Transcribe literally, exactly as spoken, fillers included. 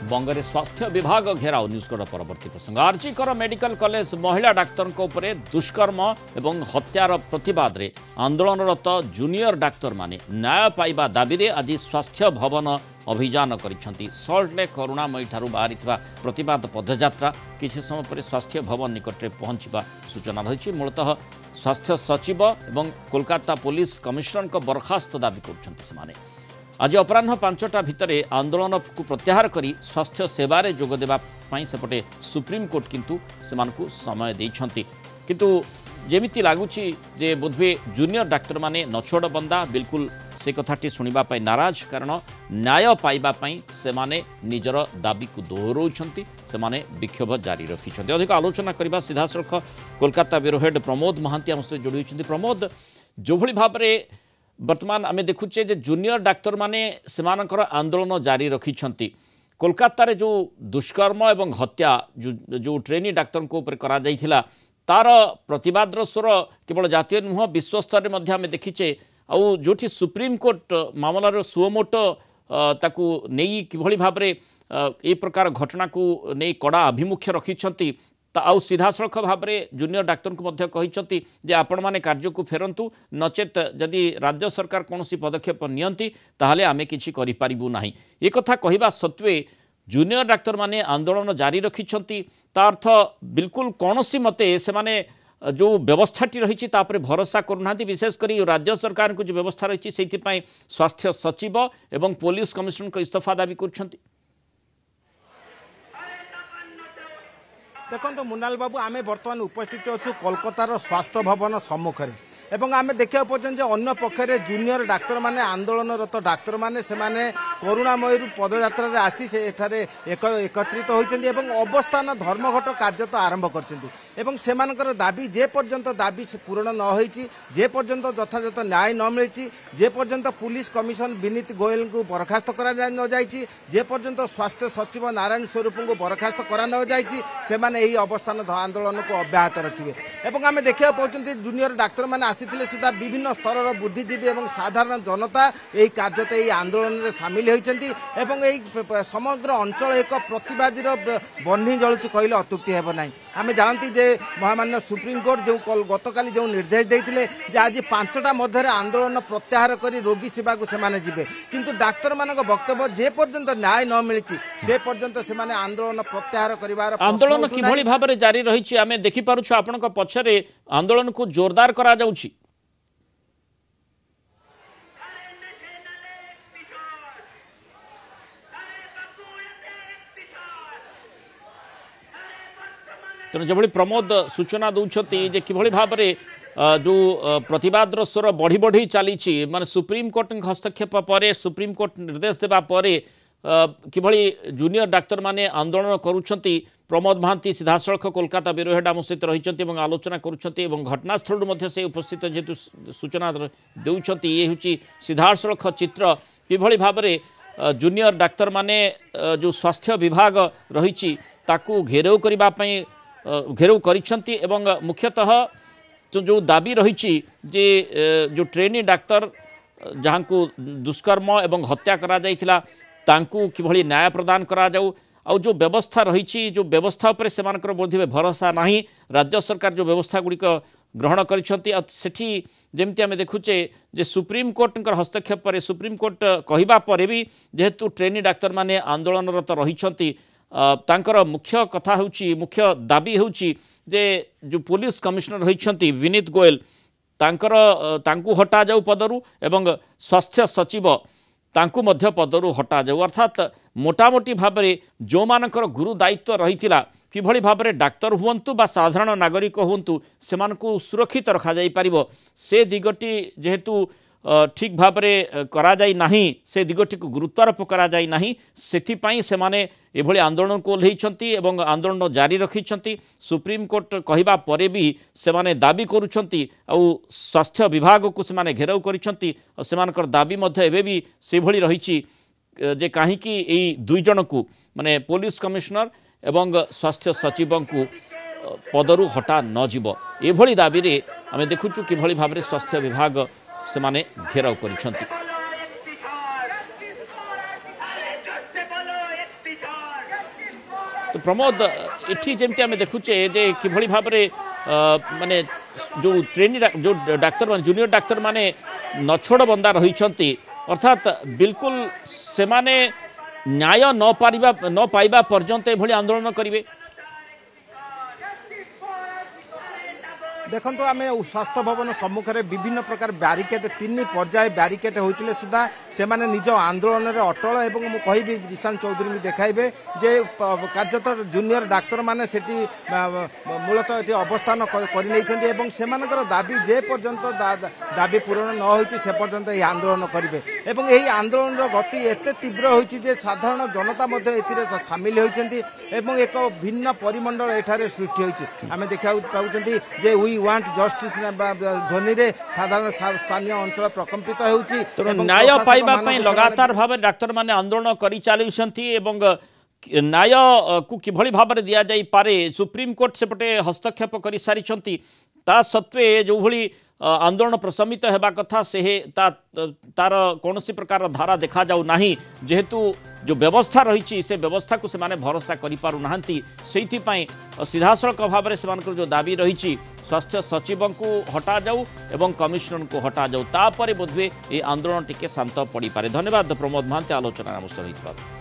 बंगरे स्वास्थ्य विभाग घेराव न्यूजकड़ परवर्ती प्रसंग आरजीकर मेडिकल कॉलेज महिला डाक्तर दुष्कर्म एवं हत्यार प्रतिवाद रे आंदोलनरत जूनियर डाक्तर माने न्याय पाइबा दाबी रे आज स्वास्थ्य भवन अभियान करिसेंती। सल्टलेक करुणामयी ठारू बाहरी प्रतिवाद पदयात्रा किसी समय पर स्वास्थ्य भवन निकट में पहुंचवा सूचना रही। मूलतः स्वास्थ्य सचिव एवं कोलकाता पुलिस कमिशनर को बरखास्त दाबी कर आज अपराह पांचटा भितर आंदोलन को प्रत्याहार करी स्वास्थ्य सेवारे जोग देबा पई सेपटे सुप्रीम कोर्ट किंतु सेमानकु समय देइछंती। किंतु जेमिति लागुछि जे बोधवे जूनियर डाक्तर माने नछोड़ बंदा बिल्कुल से कथाटी सुनिबा पई नाराज, कारण न्याय पाइबा पई सेमाने निजर दाबी को दोहराउछंती, सेमाने विक्षोभ जारी रखिछंती। अधिक आलोचना करबा सीधा सड़क कोलकाता ब्यूरो हेड प्रमोद महांती हम सहित जोड़ी होइछंती। प्रमोद, जो भली भाबरे वर्तमान आमे देखुचे जे जूनियर डाक्तर माने सेमानकर आंदोलन जारी रखिछंती। कोलकाता रे जो दुष्कर्म एवं हत्या जो, जो ट्रेनी डाक्तर को ऊपर करा जाइथिला तार प्रतिवादर स्वर केवल जातीय नुह विश्व स्तर में आमे देखिचे। आउ जोठी सुप्रीम कोर्ट मामलार सुओमोटो ताकू नेई किभली भाबरे ए प्रकार घटना को नेई कड़ा अभिमुख्य रखिछंती। आउ सीधा सड़क भाव में जूनियर डाक्तर को मध्य कहिसंती जे आपण माने कार्य को फेरंतु, नचेत जदि राज्य सरकार कौन पदक्षेप नियंती ताहले आमे किछि करि पारिबु नाही। ए कथा कहिबा सत्वे जूनियर डाक्तर माने आंदोलन जारी रखिछंती। ता अर्थ बिल्कुल कौनसी मते से माने जो व्यवस्थाटी रही तापर भरोसा करूना, विशेषकर राज्य सरकार को जो व्यवस्था रही से स्वास्थ्य सचिव एवं पुलिस कमिशनर को इस्तीफा दाबी करछंती। देखो मुनाल बाबू, आम बर्तमान उपस्थित अच्छु कोलकातार स्वास्थ्य भवन सम्मुखें एवं आम देखा पर्यटन अन्य पक्षरे जूनियर डाक्तर माने आंदोलनरत डाक्तर माने से माने करुणामयी पदयात्रा आसी से एठारे एक एकत्रित होइछन्ती एवं अवस्थान धर्मघट कार्य तो आरंभ करछन्ती। सेमानकर दाबी जे पर्यंत दाबी पूरण न होइछि, जे पर्यंत यथायथ न्याय न मिली, जे पर्यंत पुलिस कमिशन विनीत गोयल को बरखास्त करा न जाइछि, जे पर्यंत स्वास्थ्य सचिव नारायण स्वरूप को बरखास्त करा न जाइछि, सेमाने एही अवस्थान आंदोलन को अब्याहत रखिबे। एवं आम देखा पर्यटन जूनियर डाक्तर माने सुधा विभिन्न स्तर बुद्धिजीवी और साधारण जनता यही कार्यते यही आंदोलन में सामिल होती समग्र अंचल एक प्रतिवादी बन्ही जलुची कहले अत्युक्ति हेब नहीं। आम जानती जे महामान्य सुप्रीम कोर्ट जो गतकाली जो निर्देश देते आज पांचटा मध्य आंदोलन प्रत्याहार कर रोगी सेवा को सेमाने जिबे, किंतु डाक्तर मान वक्तव्य जे पर्यंत न्याय न मिली से पर्यंत से माने आंदोलन प्रत्याहार करिवार आंदोलन किभली भाबरे जारी रही आमे देखि पारुछु। आपनक पछरे आंदोलन को जोरदार करा जाउछि। तेणु जो प्रमोद सूचना दौरान किभली भाव में जो प्रतिवादर स्वर बढ़ी बढ़ी चली माने सुप्रीम कोर्ट हस्तक्षेप पर सुप्रीम कोर्ट निर्देश देवा पर किभली जूनियर डाक्तर माने आंदोलन करुछंती। प्रमोद महांती सीधा सड़क कोलकाता ब्यूरो हेड आम सहित रही आलोचना करुछंती एवं घटनास्थल मध्य से उपस्थित जेहेतु सूचना देउछंती। ये हूँ सीधा सड़क चित्र किभली भाव में जूनियर डाक्तर माने जो स्वास्थ्य विभाग रही ताकू घेराव करबा पई घेराव करिसेंती एवं मुख्यतः जो जो दाबी रही जे जो ट्रेनी डाक्तर जहाँ को दुष्कर्म एवं हत्या करा जाइथिला तांकू किभली न्याय प्रदान करा जाऊ। आउ जो व्यवस्था रही जो व्यवस्था पर सेमानकर बोधवे भरोसा नहीं। राज्य सरकार जो व्यवस्था गुड़िक ग्रहण करिसेंती सेठी जेमती आमे देखुचे जे सुप्रीम कोर्ट हस्तक्षेप पर सुप्रीम कोर्ट कहिबा पर भी जेहेतु ट्रेनी डाक्तर माने आंदोलनरत रहिसेंती तांकर मुख्य कथा होची मुख्य दाबी होची जे जो पुलिस कमिशनर रहिसेंती विनीत गोयल तांकर तांकू हटा जाऊ पदरु एवं स्वास्थ्य सचिव तांकू मध्य पदरु हटा जाऊ। अर्थात मोटामोटी भाव में जो मानकर गुरु दायित्व रही किभली भाव में डाक्तर हुंतु बा साधारण नागरिक हुंतु सेमानकु सुरक्षित रखा जाई परिबो से दिगटी जेहेतु ठीक भाव में करा जाई नाही, से दिगटी को गुरुत्वारोप करा जाई नाही, सेथिपाई सेमाने एभली आंदोलन को ओल्हेइछंती एवं आंदोलन जारी रखिछंती। सुप्रीम कोर्ट कहिबा परे भी सेमाने दाबी करुछंती आउ स्वास्थ्य विभाग को सेमाने घेराव करिछंती। सेमानकर दाबी मध्य एबे भी सेभली रहिछि जे काहीकि एई दुई जन को माने पुलिस कमिशनर एवं स्वास्थ्य सचिव को पदरु हटा न जीव। एभली दाबी रे आमे देखुछु किभली भाव में स्वास्थ्य विभाग सेमाने घेराव करिछंती। तो प्रमोद एठी जेमती आम देखुचे जे किभली भाव माने जो ट्रेनी जो डाक्तर मान जूनियर डाक्तर माने नछोड़ बंदा रही अर्थात बिल्कुल से माने न्याय न पारिबा न पाइबा पर्यंत एभली आंदोलन करिवे। देखो आम स्वास्थ्य भवन सम्मुखें विभिन्न प्रकार ब्यारिकेड तीन पर्याय ब्यारिकेड होते सुधा से माने निज आंदोलन में अटल एवं मुझे कहि जिशान चौधरी को देखाइबे जे कार्यत जूनियर डाक्तर माने सेठी मूलतः ये अवस्थान कर सेमानकर दाबी जे पर्यंत दाबी पूरण न होइछि से पर्यंत ये आंदोलन करेंगे एवं यही आंदोलन गति एत तीव्र होइछि जे साधारण जनता मध्य एथिरे सामिल होइछन्ति एवं एक भिन्न परिमंडल एठारे सृष्टि होइछि। आमे देखा पाउछन्ति जे वी वांट जस्टिस ध्वनि रे साधारण स्थानीय अंचल प्रकंपित होउछि। न्याय पाइबा पई लगातार भाव डाक्तर माने आंदोलन करि चालिसंती एवं न्याय को किभली भाव में दिया जाई पारे सुप्रीम कोर्ट सेपटे हस्तक्षेप कर सारी ता सत्वे जो भली आंदोलन प्रशमित होगा कथा से ता, तार कौन सी प्रकार धारा देखा जाऊ नाही जेहेतु जो व्यवस्था रही से व्यवस्था को से माने भरोसा करि पारु नाहंती सेइथि पई सीधासळख भाव में से जो दाबी रही स्वास्थ्य सचिव को हटा जाऊ एवं कमिशनर को हटा जाऊ तापर बोधवे ये आंदोलन टिके शांत पड़ी पारे। धन्यवाद प्रमोद महांती आलोचना नमस्कार।